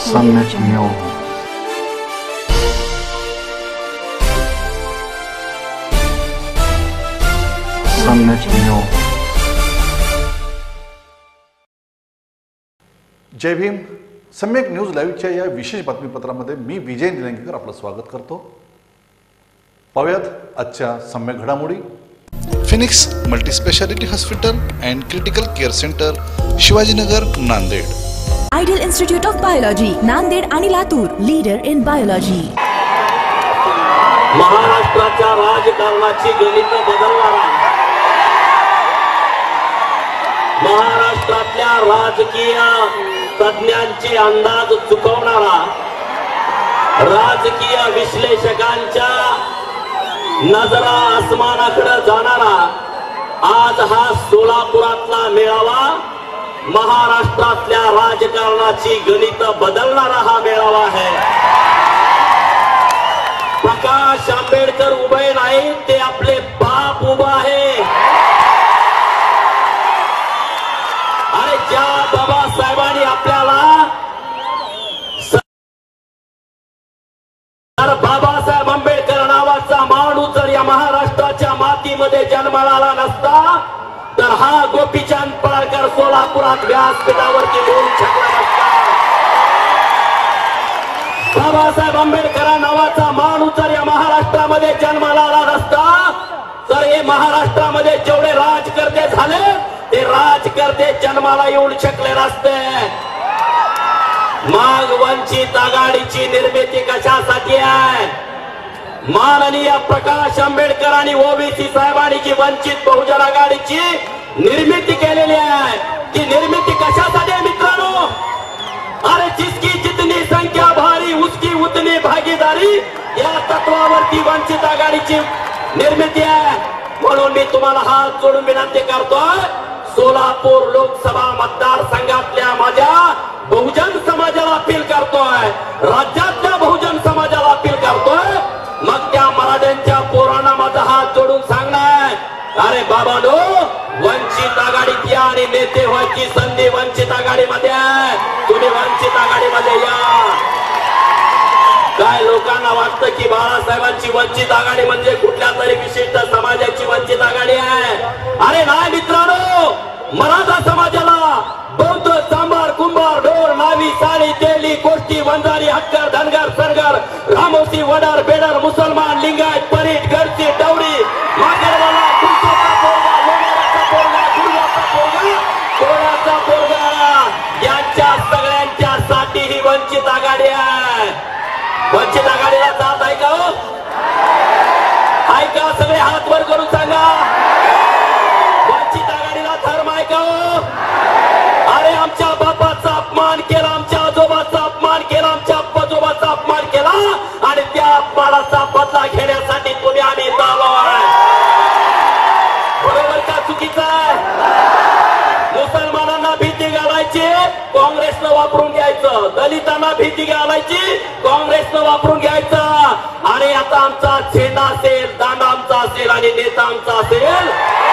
सम्यक न्यूज जय भीम. सम्यक न्यूज लाईव्हच्या या विशेष बातमीपत्रामध्ये मी विजय निलंगेकर आपलं स्वागत करतो. पाहूयात आजच्या सम्यक घडामोडी. Phoenix multispeciality hospital and critical care centre, Shivajinagar, Nanded. Ideal institute of biology, Nanded आणि लातूर, लीडर इन बायोलॉजी. महाराष्ट्राच्या राजकारणाची गणित बदलणारा, महाराष्ट्रातल्या राजकीय तज्ञांचे अंदाज चुकवणारा, राजकीय विश्लेषकांच्या नजरा आसमानाकडे जाणारा आज हा सोलापुरातला मेळावा महाराष्ट्रातल्या राजकारणाची गणित बदलणारा हा मेळावा आहे. प्रकाश आंबेडकर उभे नाही, ते आपले बाप उभा आहे. अरे ज्या बाबासाहेबांनी आपल्याला बाबासाहेब आंबेडकर नावाचा माणूस जर या महाराष्ट्राच्या मातीमध्ये जन्माला आला नसता तर हा गोपीचंद पळकर सोलापुरात व्यासपीठावरती बोलू शकला नसता. बाबासाहेब आंबेडकर नावाचा माणूस जर या महाराष्ट्रामध्ये जन्माला आला नसता तर हे महाराष्ट्रामध्ये जेवढे राजकर्ते झाले ते राजकर्ते जन्माला येऊ शकले नसते. मग वंचित आघाडीची निर्मिती कशासाठी आहे? माननीय प्रकाश आंबेडकर आणि ओबीसी साहेबांनी जी वंचित बहुजन आघाडीची निर्मिती केलेली आहे ती निर्मिती कशासाठी आहे मित्रांनो? अरे जिसकी जितनी संख्या भारी उसकी उतनी भागीदारी या तत्वावरती वंचित आघाडीची निर्मिती आहे. म्हणून मी तुम्हाला हात जोडून विनंती करतोय, सोलापूर लोकसभा मतदारसंघातल्या माझ्या बहुजन समाजाला अपील करतोय, राज्यातल्या बहुजन समाजाला अपील करतोय. मग त्या मराठ्यांच्या पोरांना माझा हात जोडून सांगणार, अरे बाबानो, वंचित आघाडीत या आणि नेते व्हायची संधी वंचित आघाडीमध्ये आहे. तुम्ही वंचित आघाडीमध्ये या. काय लोकांना वाटतं की बाळासाहेबांची वंचित आघाडी म्हणजे कुठल्या तरी विशिष्ट समाजाची वंचित आघाडी आहे? अरे नाही मित्रांनो, मराठा समाजाला बौद्ध, चांभार, कुंभार, ढोर, नावी, साळी, तेली, कोष्टी, वंजारी, हक्कर, धनगर, सरगर, रामोसी, वडार, बेडर, मुसलमान, लिंगायत, परीट, गरची, डवरी, मागरवाला, कुलचोचा पोरगा, लोणाराचा पोरगा, गुरुवाचा पोरगा, कोणाचा पोरगा, यांच्या सगळ्यांच्या साठी ही वंचित आघाडी आहे. वंचित आघाडीला जात आहे का हो? ऐका, सगळे हात वर करून सांगा, वंचित आघाडीला धर्म आहे का हो? अरे आमच्या बापाचा अपमान केला, आमच्या आजोबाचा अपमान केला, आमच्या आजोबाचा अपमान केला आणि त्या अपमानाचा बदला घेण्यासाठी तुम्ही आम्ही इथं आलो आहे. बरोबर का चुकीचं आहे? मुसलमानांना भीती घालायची, काँग्रेसनं वापरून घ्यायचं. दलितांना भीती घालायची, काँग्रेसनं वापरून घ्यायचं. आणि आता आमचा झेंडा असेल, दांडा आमचा असेल आणि नेता आमचा असेल.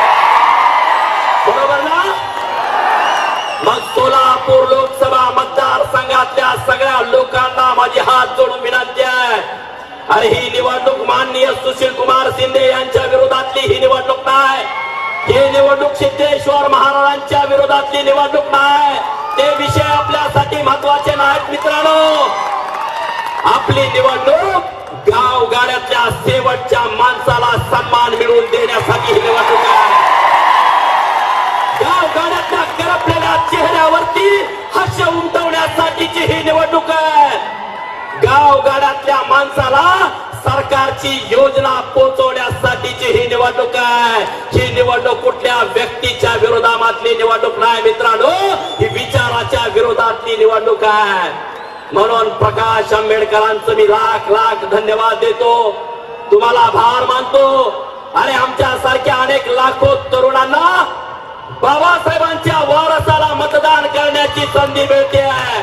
बरोबर ना? मग सोलापूर लोकसभा मतदारसंघातल्या सगळ्या लोकांना माझी हात जोडून विनंती आहे, अरे ही निवडणूक माननीय सुशील कुमार शिंदे यांच्या विरोधातली ही निवडणूक नाही. ही निवडणूक सिद्धेश्वर महाराजांच्या विरोधातली निवडणूक नाही. ते विषय आपल्यासाठी महत्वाचे नाहीत मित्रांनो. आपली निवडणूक गावगाड्यातल्या शेवटच्या माणसाला सन्मान मिळवून देण्यासाठी ही निवडणूक आहे. गावगाड्यातल्या करपलेल्या चेहऱ्यावरती हास्य उमटवण्यासाठीची ही निवडणूक आहे. गावगाड्यातल्या माणसाला सरकारची योजना पोहोचवण्यासाठीची ही निवडणूक आहे. ही निवडणूक कुठल्या व्यक्तीच्या विरोधातली निवडणूक नाही मित्रांनो, ही विचाराच्या विरोधातली निवडणूक आहे. म्हणून प्रकाश आंबेडकरांचं मी लाख लाख धन्यवाद देतो, तुम्हाला आभार मानतो. अरे आमच्या सारख्या अनेक लाखो तरुणांना बाबासाहेबांच्या वारसाला मतदान करण्याची संधी मिळते आहे.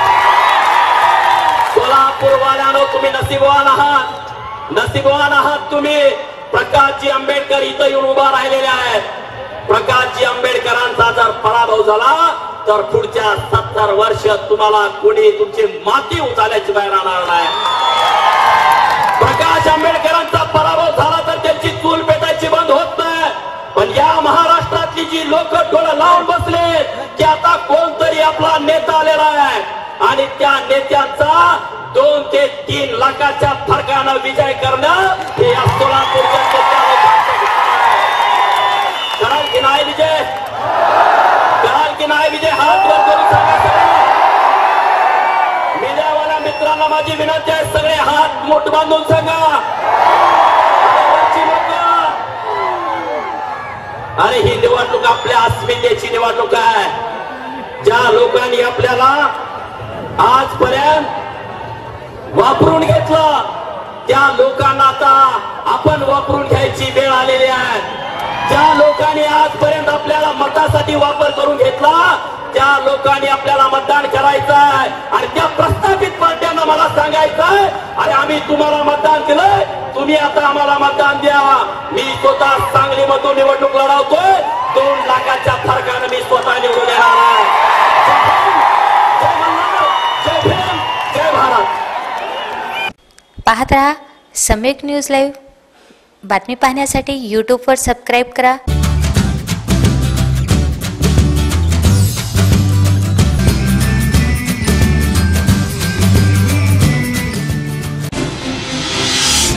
सोलापूरवाल्यानो, तुम्ही नशीबवान आहात, नशीबवान आहात तुम्ही. प्रकाशजी आंबेडकर इथं येऊन उभा राहिलेले आहेत. प्रकाशजी आंबेडकरांचा जर पराभव झाला तर पुढच्या 70 वर्ष तुम्हाला कोणी तुमची माती उचलायची बाहेर राहणार नाही. प्रकाश आंबेडकरांचा पराभव झाला तर त्यांची चूल पेटायची बंद होत नाही. पण या महाराष्ट्रातली जी लोक डोळं लावून बसले की आता कोणतरी आपला नेता आलेला आहे आणि त्या नेत्यांचा 2 ते 3 लाखाच्या फरकानं विजय करणं हे या सोलापूरच्या कराल की नाही विजय? कराल की नाही विजय? हात वर करून सांगा. मीडियावाल्या मित्रांना माझी विनंती आहे, सगळे हात मोठ बांधून सांगा. अरे ही निवडणूक आपल्या अस्मितेची निवडणूक आहे. ज्या लोकांनी आपल्याला आजपर्यंत वापरून घेतलं त्या लोकांना आता आपण वापरून घ्यायची वेळ आलेली आहे. ज्या लोकांनी आजपर्यंत आपल्याला मतासाठी वापर करून घेतला त्या लोकांनी आपल्याला मतदान करायचं आहे. आणि त्या प्रस्थापित पार्ट्यांना मला सांगायचं आहे, अरे आम्ही तुम्हाला मतदान दिलंय, तुम्ही आता आम्हाला मतदान द्या. मी स्वतः सांगलीमधून निवडणूक लढवतोय. 2 लाखाच्या फरकानं मी स्वतः निवडून येणार आहे. जय मल्हार, जय भीम, जय भारत. पाहत रहा सम्यक न्यूज लाईव्ह. बातमी पाहण्यासाठी यूट्यूबवर सबस्क्राईब करा.